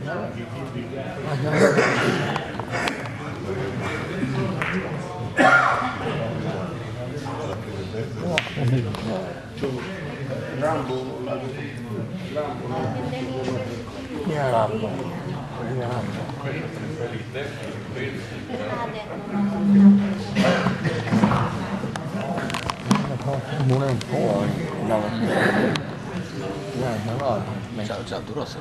Muốn ăn phố rồi, nào nó rồi, chào tôi rồi.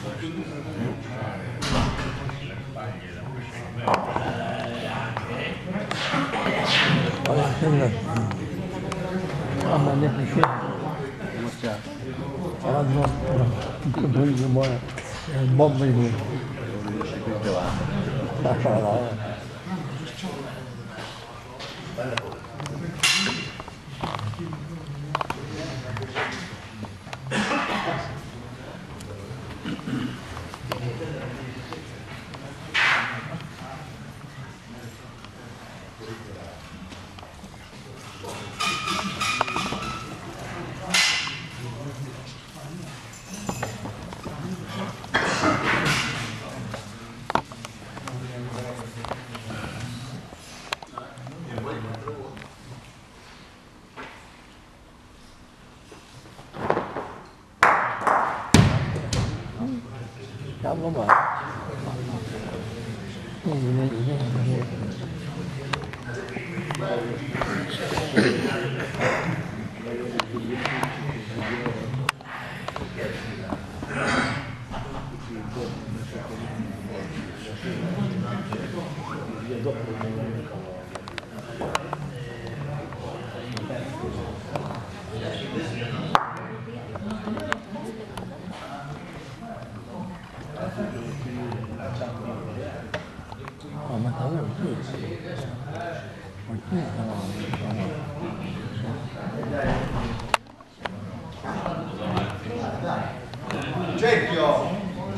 Ama ne bir şey. Ama böyle böyle bomba gibi. Không có mở. Ma davvero Cerchio!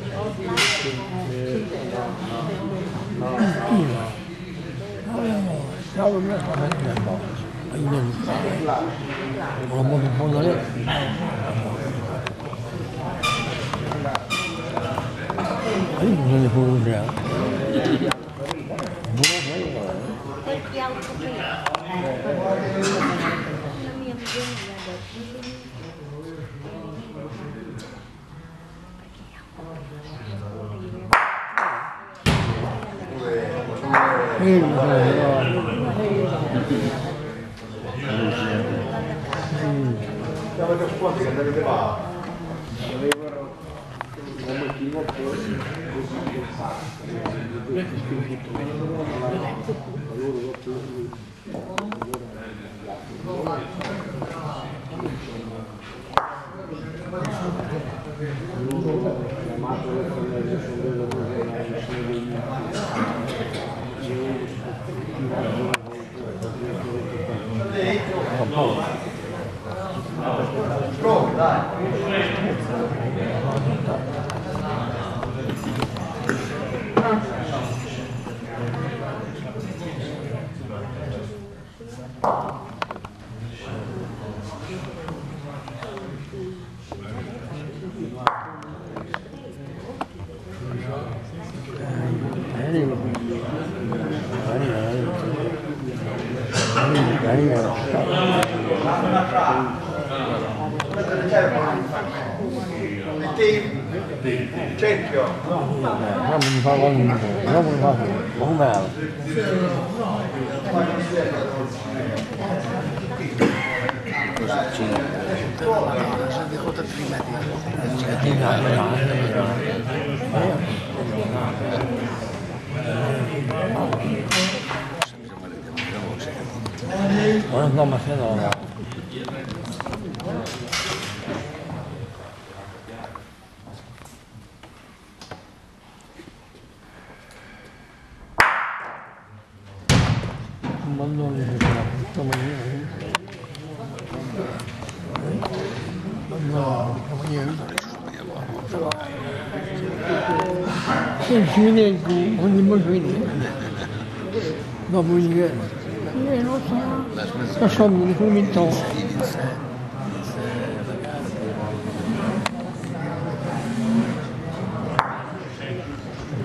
Siamo già pronti che andate qua. Pronto, dai. Cerchio. Non mi fa un male. No, ma se no. Ogni bambino dopo il non so, mi cominciò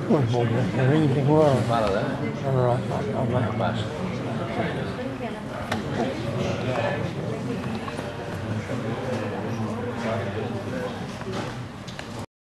poi se vedi sicuro Guarda, non l'ho fatto, vabbè. basta.